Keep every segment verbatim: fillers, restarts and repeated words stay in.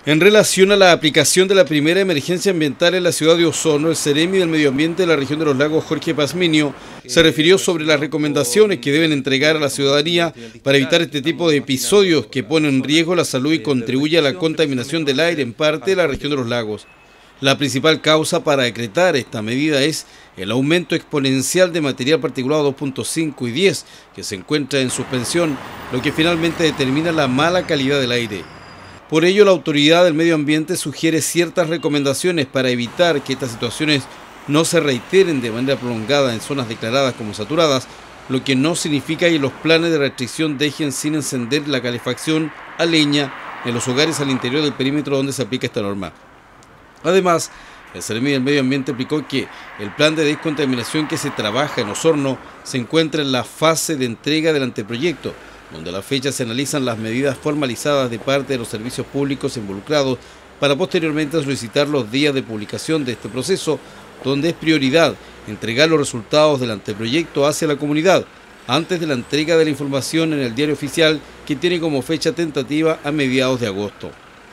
En relación a la aplicación de la primera emergencia ambiental en la ciudad de Osorno, el Ceremi del Medio Ambiente de la región de los Lagos, Jorge Pazmiño, se refirió sobre las recomendaciones que deben entregar a la ciudadanía para evitar este tipo de episodios que ponen en riesgo la salud y contribuye a la contaminación del aire en parte de la región de los lagos. La principal causa para decretar esta medida es el aumento exponencial de material particulado dos punto cinco y diez que se encuentra en suspensión, lo que finalmente determina la mala calidad del aire. Por ello, la Autoridad del Medio Ambiente sugiere ciertas recomendaciones para evitar que estas situaciones no se reiteren de manera prolongada en zonas declaradas como saturadas, lo que no significa que los planes de restricción dejen sin encender la calefacción a leña en los hogares al interior del perímetro donde se aplica esta norma. Además, el Ceremi del Medio Ambiente explicó que el plan de descontaminación que se trabaja en Osorno se encuentra en la fase de entrega del anteproyecto, donde a la fecha se analizan las medidas formalizadas de parte de los servicios públicos involucrados para posteriormente solicitar los días de publicación de este proceso, donde es prioridad entregar los resultados del anteproyecto hacia la comunidad, antes de la entrega de la información en el diario oficial, que tiene como fecha tentativa a mediados de agosto.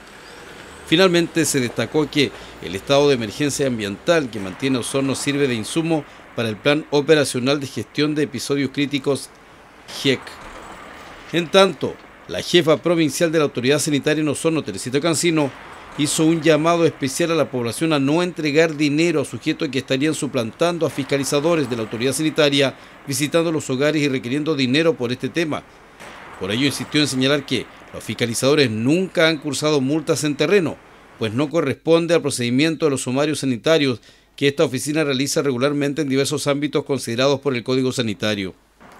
Finalmente, se destacó que el estado de emergencia ambiental que mantiene Osorno sirve de insumo para el Plan Operacional de Gestión de Episodios Críticos G E C. En tanto, la jefa provincial de la Autoridad Sanitaria en Osorno, Teresita Cancino, hizo un llamado especial a la población a no entregar dinero a sujetos que estarían suplantando a fiscalizadores de la Autoridad Sanitaria, visitando los hogares y requiriendo dinero por este tema. Por ello insistió en señalar que los fiscalizadores nunca han cursado multas en terreno, pues no corresponde al procedimiento de los sumarios sanitarios que esta oficina realiza regularmente en diversos ámbitos considerados por el Código Sanitario.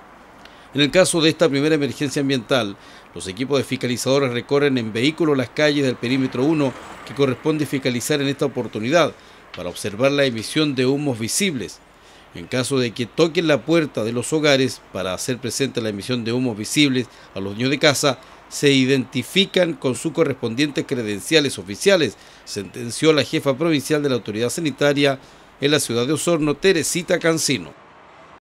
En el caso de esta primera emergencia ambiental, los equipos de fiscalizadores recorren en vehículo las calles del perímetro uno que corresponde fiscalizar en esta oportunidad para observar la emisión de humos visibles. En caso de que toquen la puerta de los hogares para hacer presente la emisión de humos visibles a los dueños de casa, se identifican con sus correspondientes credenciales oficiales, sentenció la jefa provincial de la Autoridad Sanitaria en la ciudad de Osorno, Teresita Cancino.